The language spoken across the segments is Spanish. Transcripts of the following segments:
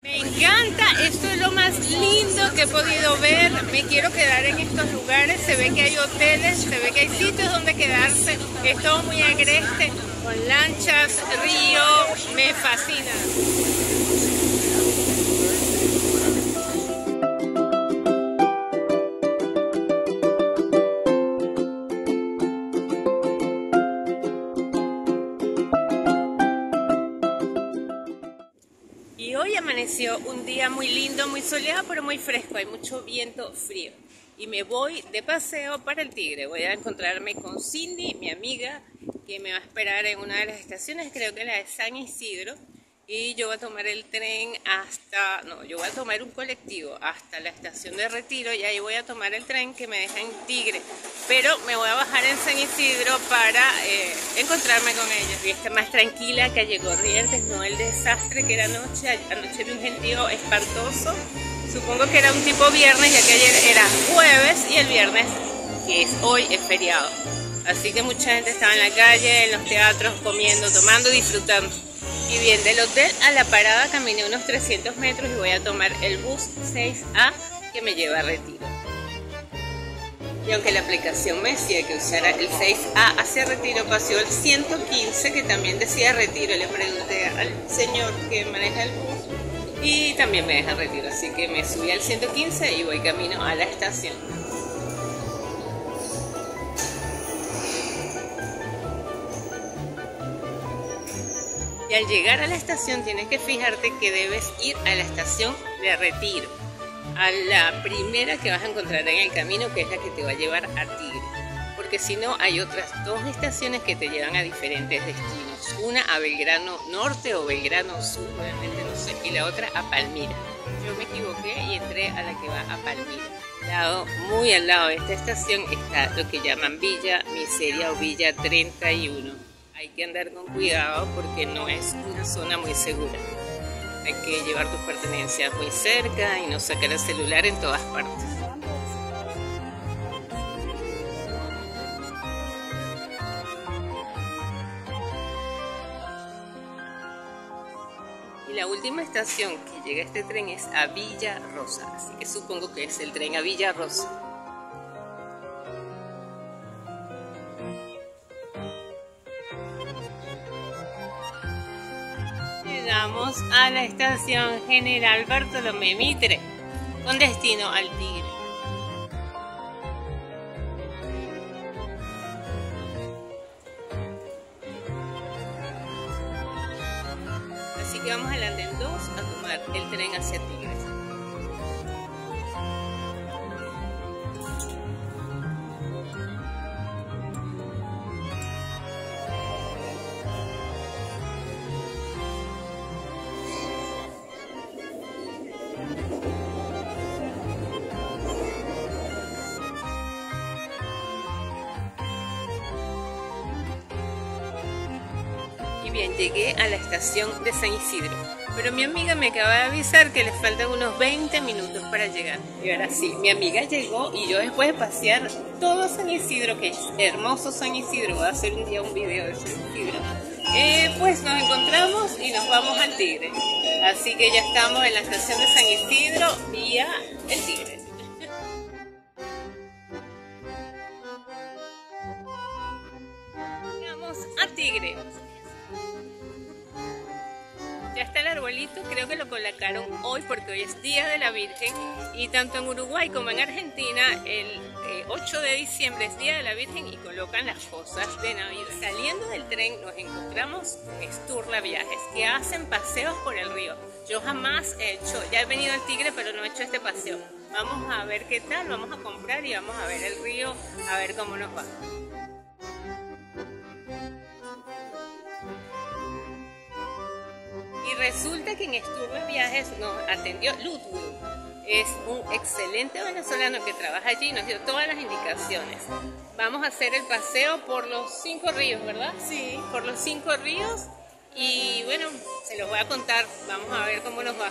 Me encanta, esto es lo más lindo que he podido ver. Me quiero quedar en estos lugares. Se ve que hay hoteles, se ve que hay sitios donde quedarse. Es todo muy agreste, con lanchas, río, me fascina. Y hoy amaneció un día muy lindo, muy soleado, pero muy fresco, hay mucho viento frío. Y me voy de paseo para el Tigre. Voy a encontrarme con Cindy, mi amiga, que me va a esperar en una de las estaciones, creo que la de San Isidro. Y yo voy a tomar el tren yo voy a tomar un colectivo hasta la estación de Retiro y ahí voy a tomar el tren que me deja en Tigre. Pero me voy a bajar en San Isidro para encontrarme con ellos. Y está más tranquila que ayer Corrientes, no el desastre que era anoche. Anoche vi un gentío espantoso. Supongo que era un tipo viernes, ya que ayer era jueves y el viernes, que es hoy, es feriado. Así que mucha gente estaba en la calle, en los teatros, comiendo, tomando, disfrutando. Y bien, del hotel a la parada caminé unos 300 metros y voy a tomar el bus 6A que me lleva a Retiro. Y aunque la aplicación me decía que usara el 6A hacia Retiro, pasó el 115 que también decía Retiro. Le pregunté al señor que maneja el bus y también me deja Retiro. Así que me subí al 115 y voy camino a la estación. Y al llegar a la estación tienes que fijarte que debes ir a la estación de Retiro, a la primera que vas a encontrar en el camino, que es la que te va a llevar a Tigre, porque si no hay otras dos estaciones que te llevan a diferentes destinos, una a Belgrano Norte o Belgrano Sur, realmente no sé, y la otra a Palmira. Yo me equivoqué y entré a la que va a Palmira. Muy al lado de esta estación está lo que llaman Villa Miseria o Villa 31. Hay que andar con cuidado porque no es una zona muy segura. Hay que llevar tus pertenencias muy cerca y no sacar el celular en todas partes. Y la última estación que llega este tren es a Villa Rosa, así que supongo que es el tren a Villa Rosa. Llegamos a la estación General Bartolomé Mitre, con destino al Tigre. Así que vamos al andén 2 a tomar el tren hacia Tigre. Bien, llegué a la estación de San Isidro, pero mi amiga me acaba de avisar que le faltan unos 20 minutos para llegar. Y ahora sí, mi amiga llegó y yo después de pasear todo San Isidro, que es hermoso San Isidro, voy a hacer un día un video de San Isidro, pues nos encontramos y nos vamos al Tigre. Así que ya estamos en la estación de San Isidro vía el Tigre. Vamos a Tigre. Ya está el arbolito, creo que lo colocaron hoy porque hoy es Día de la Virgen y tanto en Uruguay como en Argentina el 8 de diciembre es Día de la Virgen y colocan las cosas de Navidad. Saliendo del tren nos encontramos con Sturla Viajes que hacen paseos por el río. Yo jamás he hecho, ya he venido al Tigre pero no he hecho este paseo. Vamos a ver qué tal, vamos a comprar y vamos a ver el río, a ver cómo nos va. Y resulta que en Sturla Viajes nos atendió Ludwig. Es un excelente venezolano que trabaja allí y nos dio todas las indicaciones. Vamos a hacer el paseo por los 5 ríos, ¿verdad? Sí, por los 5 ríos. Y bueno, se los voy a contar. Vamos a ver cómo nos va.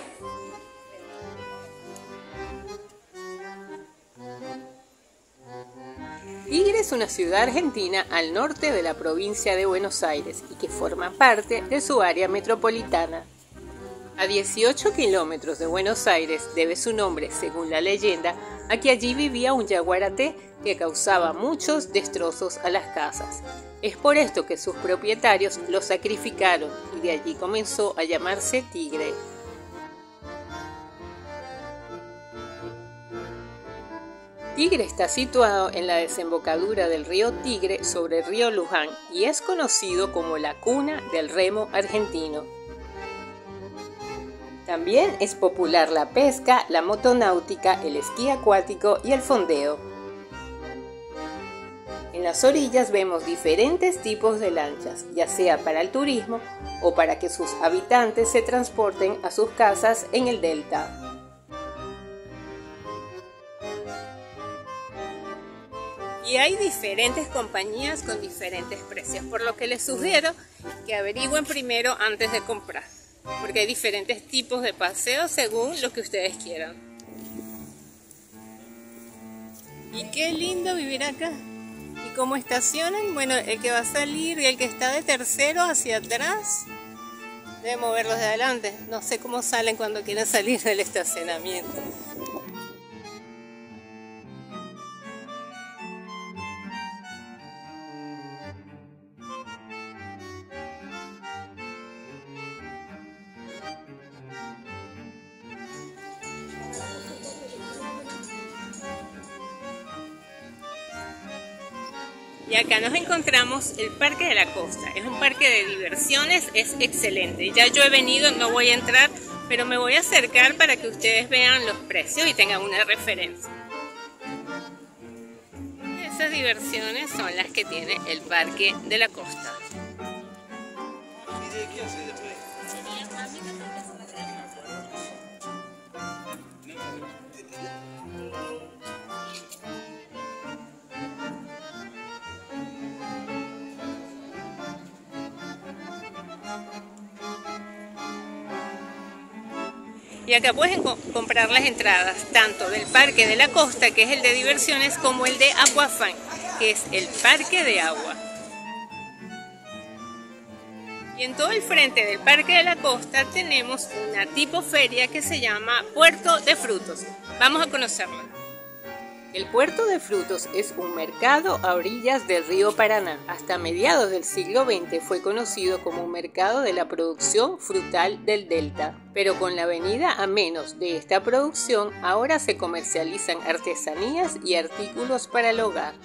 Tigre es una ciudad argentina al norte de la provincia de Buenos Aires y que forma parte de su área metropolitana. A 18 kilómetros de Buenos Aires debe su nombre, según la leyenda, a que allí vivía un yaguaraté que causaba muchos destrozos a las casas. Es por esto que sus propietarios lo sacrificaron y de allí comenzó a llamarse Tigre. Tigre está situado en la desembocadura del río Tigre sobre el río Luján y es conocido como la cuna del remo argentino. También es popular la pesca, la motonáutica, el esquí acuático y el fondeo. En las orillas vemos diferentes tipos de lanchas, ya sea para el turismo o para que sus habitantes se transporten a sus casas en el delta. Y hay diferentes compañías con diferentes precios, por lo que les sugiero que averigüen primero antes de comprar, porque hay diferentes tipos de paseos según lo que ustedes quieran. Y qué lindo vivir acá. Y como estacionan, bueno, el que va a salir y el que está de tercero hacia atrás, debe moverlos de adelante. No sé cómo salen cuando quieren salir del estacionamiento. Y acá nos encontramos el Parque de la Costa. Es un parque de diversiones, es excelente. Ya yo he venido, no voy a entrar, pero me voy a acercar para que ustedes vean los precios y tengan una referencia. Esas diversiones son las que tiene el Parque de la Costa. Y acá pueden comprar las entradas tanto del Parque de la Costa, que es el de diversiones, como el de Aquafan, que es el parque de agua. Y en todo el frente del Parque de la Costa tenemos una tipo feria que se llama Puerto de Frutos. Vamos a conocerla. El Puerto de Frutos es un mercado a orillas del río Paraná. Hasta mediados del siglo XX fue conocido como un mercado de la producción frutal del delta. Pero con la venida a menos de esta producción, ahora se comercializan artesanías y artículos para el hogar.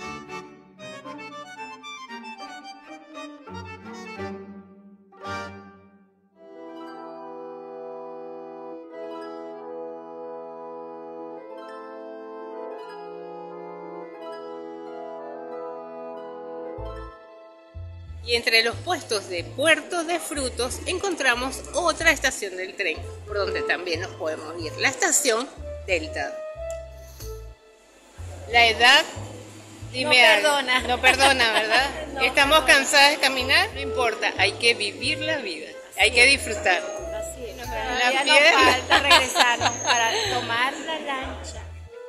Y entre los puestos de Puerto de Frutos encontramos otra estación del tren, por donde también nos podemos ir, la estación Delta. La edad, dime, no perdona, ¿verdad? No, estamos cansadas de caminar, no importa, hay que vivir la vida, hay que disfrutar. Así es. Ya nos falta regresarnos para tomar la lancha.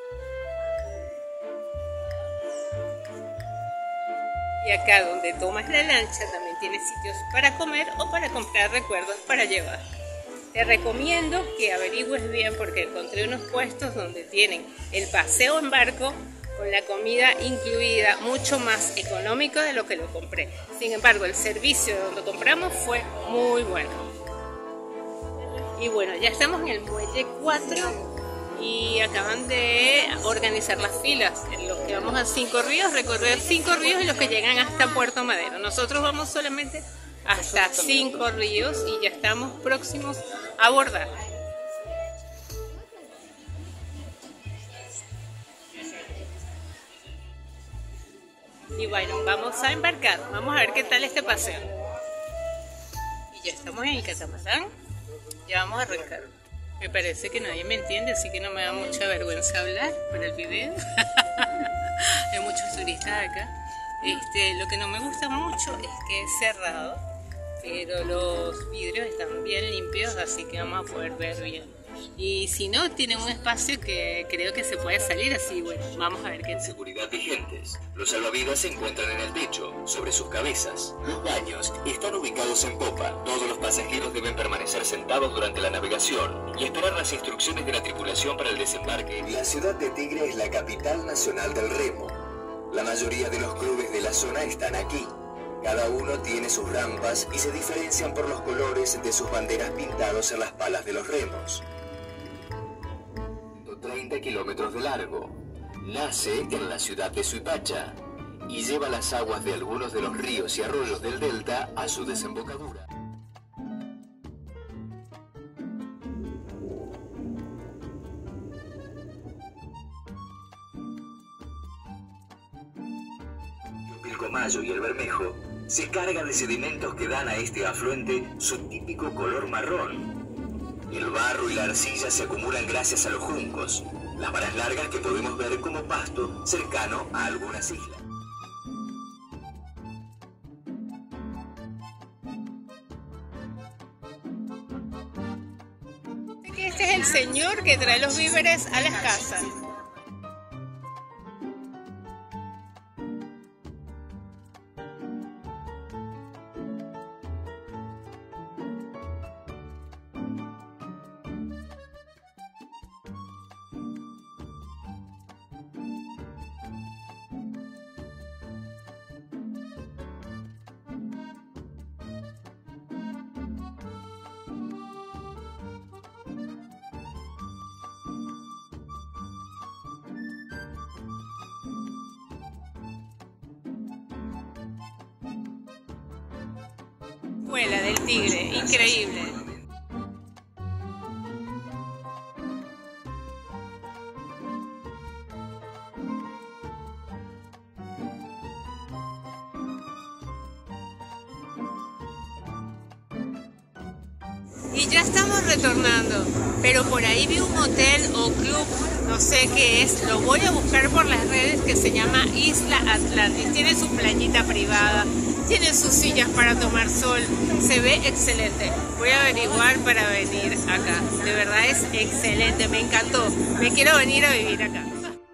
Y acá donde tomas la lancha también tienes sitios para comer o para comprar recuerdos para llevar. Te recomiendo que averigües bien porque encontré unos puestos donde tienen el paseo en barco con la comida incluida, mucho más económico de lo que lo compré. Sin embargo, el servicio de donde compramos fue muy bueno. Y bueno, ya estamos en el muelle 4 y acaban de organizar las filas. Los que vamos a 5 ríos, recorrer 5 ríos y los que llegan hasta Puerto Madero. Nosotros vamos solamente hasta 5 ríos y ya estamos próximos a abordar. Y bueno, vamos a embarcar, vamos a ver qué tal este paseo. Y ya estamos en el catamarán, ya vamos a arrancar. Me parece que nadie me entiende, así que no me da mucha vergüenza hablar para el video. Hay muchos turistas acá. Lo que no me gusta mucho es que es cerrado, pero los vidrios están bien limpios, así que vamos a poder ver bien. y si no, tienen un espacio que creo que se puede salir así. Bueno, vamos a ver qué tal. Seguridad vigentes. Los salvavidas se encuentran en el techo, sobre sus cabezas. Los baños están ubicados en popa. Todos los pasajeros deben permanecer sentados durante la navegación y esperar las instrucciones de la tripulación para el desembarque. La ciudad de Tigre es la capital nacional del remo. La mayoría de los clubes de la zona están aquí. Cada uno tiene sus rampas y se diferencian por los colores de sus banderas pintados en las palas de los remos. 30 kilómetros de largo. Nace en la ciudad de Suipacha y lleva las aguas de algunos de los ríos y arroyos del delta a su desembocadura. El Pilcomayo y el Bermejo se cargan de sedimentos que dan a este afluente su típico color marrón. El barro y la arcilla se acumulan gracias a los juncos, las varas largas que podemos ver como pasto cercano a algunas islas. Este es el señor que trae los víveres a las casas. Escuela del Tigre, increíble. Y ya estamos retornando, pero por ahí vi un hotel o club, no sé qué es, lo voy a buscar por las redes, que se llama Isla Atlantis. Tiene su playita privada, tiene sus sillas para tomar sol, se ve excelente. Voy a averiguar para venir acá, de verdad es excelente, me encantó, me quiero venir a vivir acá.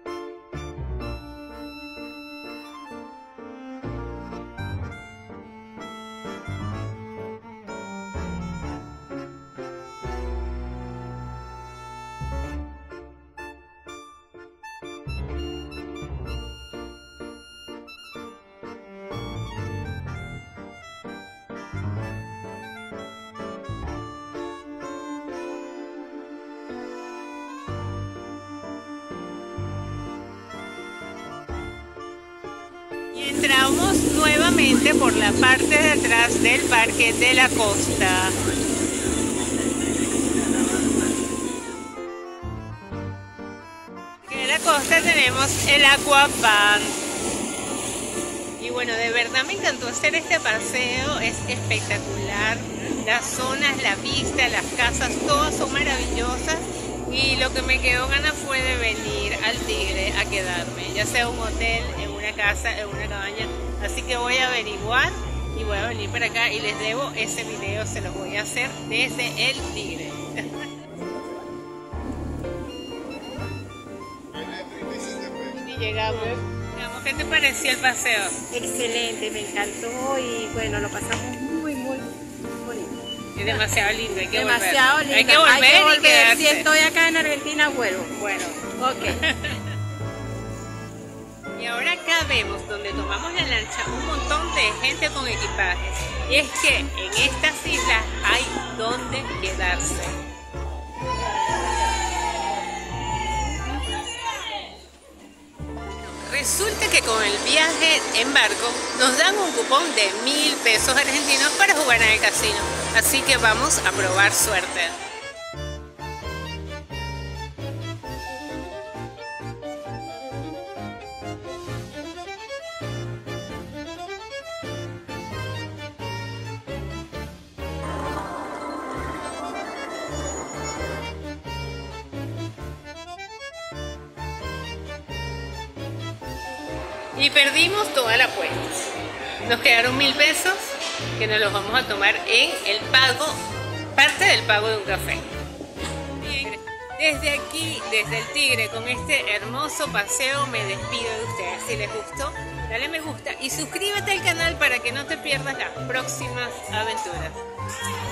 Entramos nuevamente por la parte de atrás del Parque de la Costa. En la costa tenemos el Aquapan. Y bueno, de verdad me encantó hacer este paseo, es espectacular. Las zonas, la vista, las casas, todas son maravillosas. Y lo que me quedó ganas fue de venir al Tigre a quedarme, ya sea un hotel, en una casa, en una cabaña. Así que voy a averiguar y voy a venir para acá y les debo ese video, se los voy a hacer desde el Tigre. Y llegamos. ¿Qué te pareció el paseo? Excelente, me encantó y bueno, lo pasamos muy bonito. Es demasiado lindo, hay que demasiado volver. Lindo. Hay que volver y quedarse. Si estoy acá en Argentina, vuelvo. Bueno, ok. Y ahora acá vemos, donde tomamos la lancha, un montón de gente con equipajes. Y es que en estas islas hay donde quedarse. Resulta que con el viaje en barco nos dan un cupón de 1.000 pesos argentinos para jugar en el casino. Así que vamos a probar suerte. Y perdimos toda la apuesta. Nos quedaron 1.000 pesos que nos los vamos a tomar en el pago, parte del pago de un café. Bien. Desde aquí, desde el Tigre, con este hermoso paseo, me despido de ustedes. Si les gustó, dale me gusta y suscríbete al canal para que no te pierdas las próximas aventuras.